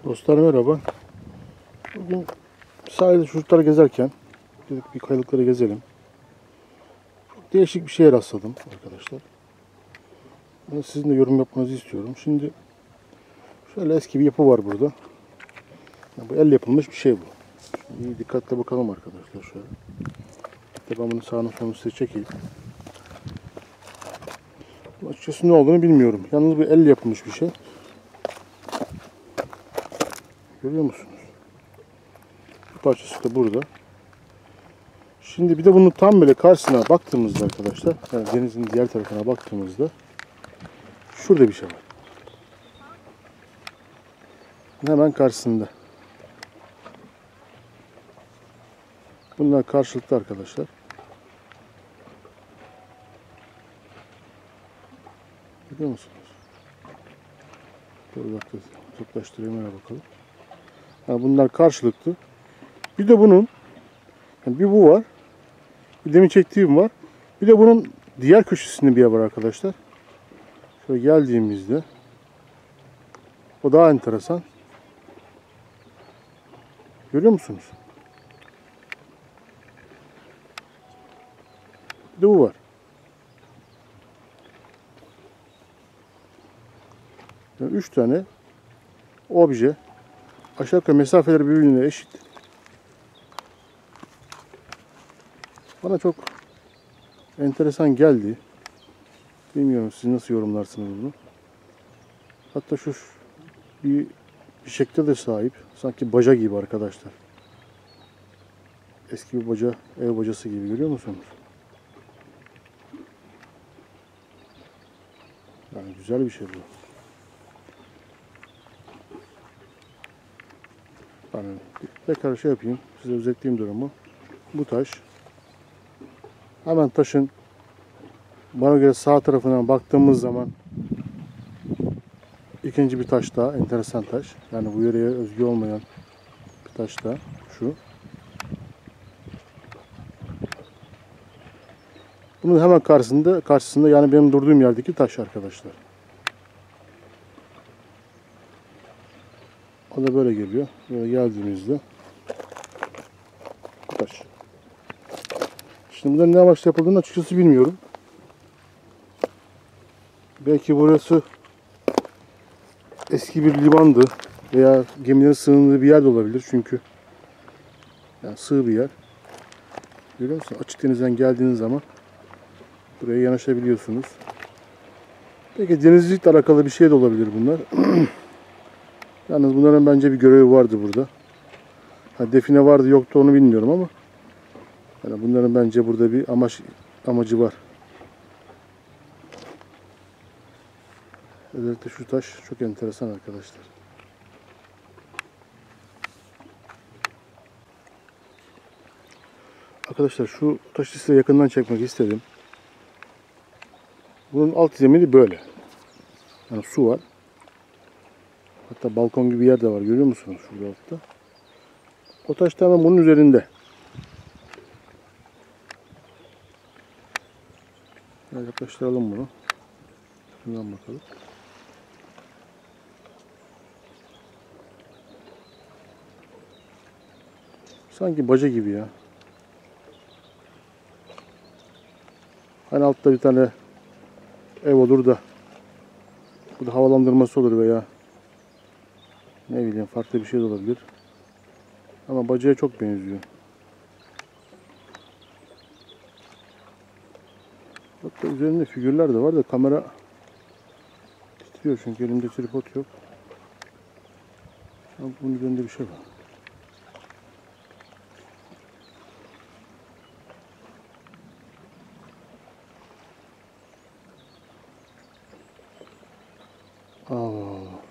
Dostlar merhaba. Bugün sahilde çocuklar gezerken dedik bir kayalıkları gezelim. Çok değişik bir şeye rastladım arkadaşlar. Bunu sizin de yorum yapmanızı istiyorum. Şimdi şöyle eski bir yapı var burada. Bu el yapılmış bir şey bu. Şimdi iyi dikkatle bakalım arkadaşlar şöyle. Hatta ben bunu sağını solunu size çekeyim. Açıkçası ne olduğunu bilmiyorum. Yalnız bu el yapılmış bir şey. Görüyor musunuz? Bir parçası da burada. Şimdi bir de bunun tam böyle karşısına baktığımızda arkadaşlar, yani denizin diğer tarafına baktığımızda şurada bir şey var. Hemen karşısında. Bunlar karşılıklı arkadaşlar. Görüyor musunuz? Dur uzaklaştırayım öyle bakalım. Yani bunlar karşılıklı. Bir de bunun yani bir bu var. Bir demin çektiğim var. Bir de bunun diğer köşesinde bir yer var arkadaşlar. Şöyle geldiğimizde o daha enteresan. Görüyor musunuz? Bir de bu var. Yani 3 tane obje. Aşağı yukarı mesafeleri birbirine eşit. Bana çok enteresan geldi. Bilmiyorum siz nasıl yorumlarsınız bunu. Hatta şu bir şekle de sahip. Sanki baca gibi arkadaşlar. Eski bir baca, ev bacası gibi görüyor musunuz? Yani güzel bir şey bu. Yani tekrar şey yapayım, size özetleyeyim durumu. Bu taş. Hemen taşın bana göre sağ tarafından baktığımız zaman ikinci bir taş daha, enteresan taş. Yani bu yöreye özgü olmayan bir taş da şu. Bunun hemen karşısında yani benim durduğum yerdeki taş arkadaşlar. O da böyle geliyor. Böyle geldiğimizde bu taş. Şimdi bunların ne amaçla yapıldığını açıkçası bilmiyorum. Belki burası eski bir limandı veya gemilerin sığındığı bir yer de olabilir çünkü yani sığ bir yer. Görüyor musun? Açık denizden geldiğiniz zaman buraya yanaşabiliyorsunuz. Belki denizcilikle alakalı bir şey de olabilir bunlar. Yalnız bunların bence bir görevi vardı burada. Ha, define vardı yoktu onu bilmiyorum ama yani bunların bence burada bir amacı var. Özellikle şu taş çok enteresan arkadaşlar. Arkadaşlar şu taşı size yakından çekmek istedim. Bunun alt zemini böyle. Yani su var. Hatta balkon gibi bir yer de var. Görüyor musunuz şurada altta? O taş tamamen bunun üzerinde. Biraz yaklaştıralım bunu. Şundan bakalım. Sanki baca gibi ya. Hani altta bir tane ev olur da bu da havalandırması olur veya ne bileyim farklı bir şey de olabilir. Ama bacaya çok benziyor. Hatta üzerinde figürler de var da kamera titriyor çünkü elimde tripod yok. Ama bunun üzerinde bir şey var. Allah Allah.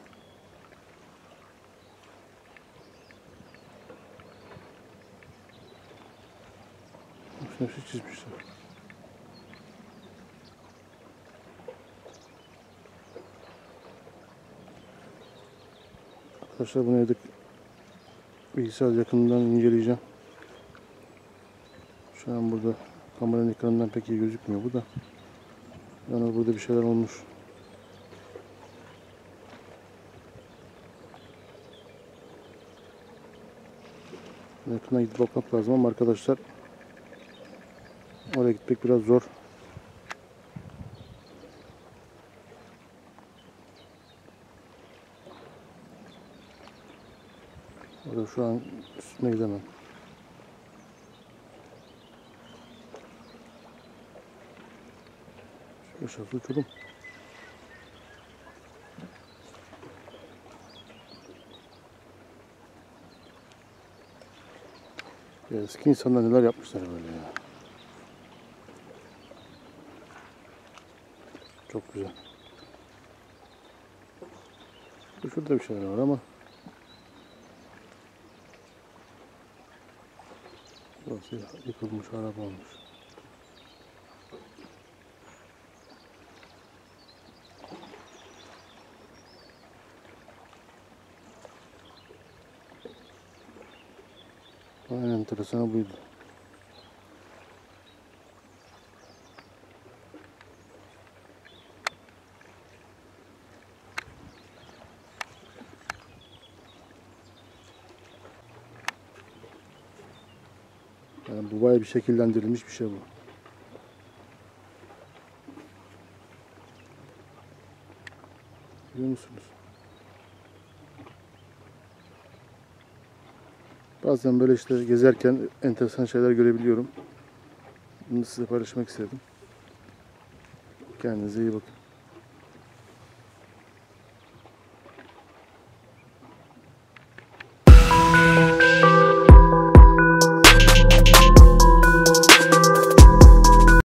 Şuna bir şey çizmişler. Arkadaşlar bunu evde bilgisayar yakından inceleyeceğim. Şu an burada kameranın ekranından pek iyi gözükmüyor bu da. Yani burada bir şeyler olmuş. Yakına gidip bakmak lazım ama arkadaşlar oraya gitmek biraz zor. Orada şu an üstüne gidemem. Aşağısı uçurum. Ya eski insanlar neler yapmışlar böyle ya. Çok güzel. Şurada bir şeyler var ama burası yıkılmış, harap olmuş. En enteresanı buydu. Yani bu bayağı bir şekillendirilmiş bir şey bu. Görüyor musunuz? Bazen böyle işte gezerken enteresan şeyler görebiliyorum. Bunu size paylaşmak istedim. Kendinize iyi bakın.